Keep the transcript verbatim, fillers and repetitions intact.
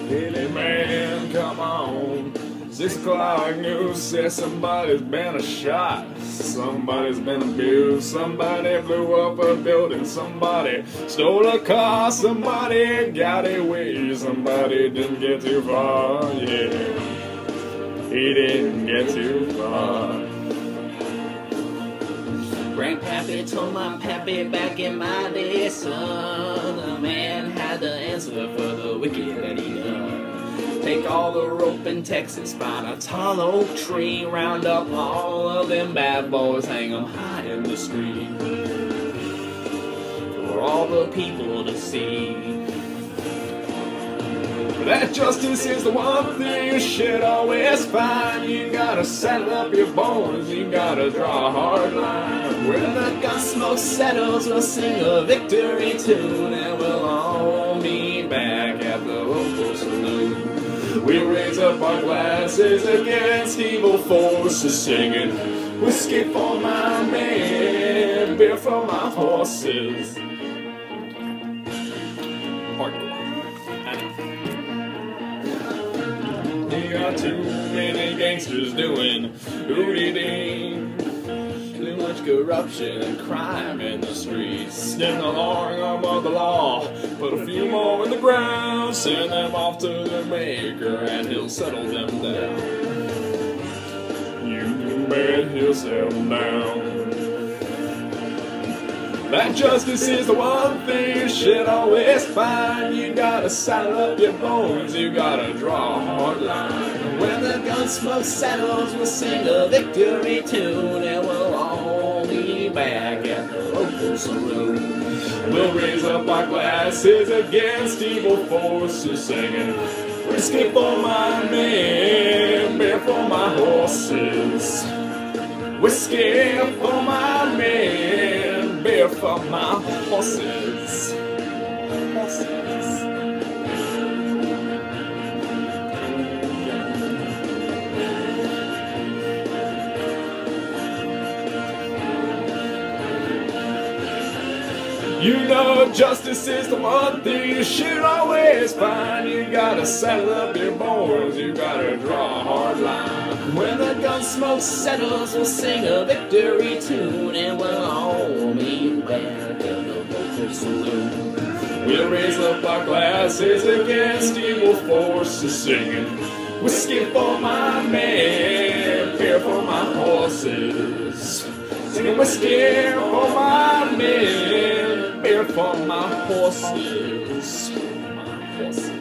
Hey man, come on. Six o'clock news says somebody's been shot. Somebody's been abused. Somebody blew up a building. Somebody stole a car. Somebody got away. Somebody didn't get too far. Yeah, he didn't get too far. Grandpappy told my pappy back in my day, son, a man had to answer for the wicked that he done. Take all the rope in Texas, find a tall oak tree, round up all of them bad boys, hang them high in the street for all the people to see. That justice is the one thing you should always find. You gotta settle up your bones, you gotta draw a hard line. When the gun smoke settles, we'll sing a victory tune, and we'll all meet back at the local saloon. We'll raise up our glasses against evil forces, singing whiskey for my men, beer for my horses. You got too many gangsters doing hooty-ding. Too much corruption and crime in the streets. Stand the long arm of the law. Put a few more in the ground. Send them off to the maker and he'll settle them down. You bet he'll settle them down. That justice is the one thing you should always find. You gotta saddle up your bones, you gotta draw a hard line. When the gun smoke settles, we'll sing a victory tune, and we'll all be back at the local saloon. We'll raise up our glasses against evil forces, singing whiskey for my men, beer for my horses. Whiskey for my men, beer for my horses. Horses. You know justice is the one thing you should always find. You gotta settle up your bones, you gotta draw a hard line. When the gun smoke settles, we'll sing a victory tune, and we'll all meet back at the local saloon. We'll raise up our glasses against evil forces, singing whiskey for my men, beer for my horses. Singing whiskey for my men, beer for my horses. My horses.